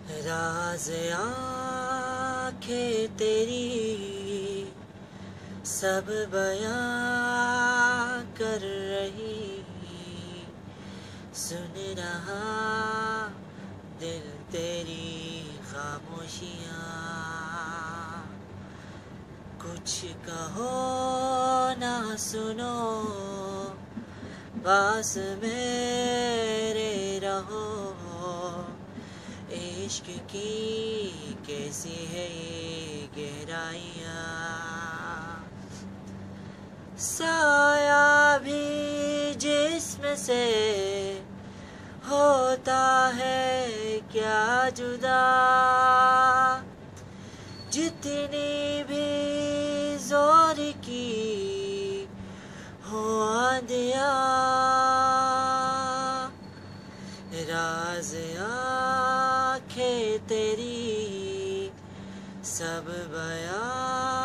राज आँखें तेरी सब बयां कर रही, सुन रहा दिल तेरी खामोशियाँ। कुछ कहो ना सुनो, पास मेरे रहो। इश्क की कैसी है ये गहराइयाँ, साया भी जिस्म से होता है क्या जुदा। जितनी भी जोर की हो आंधियाँ, राज आँखें तेरी सब बयां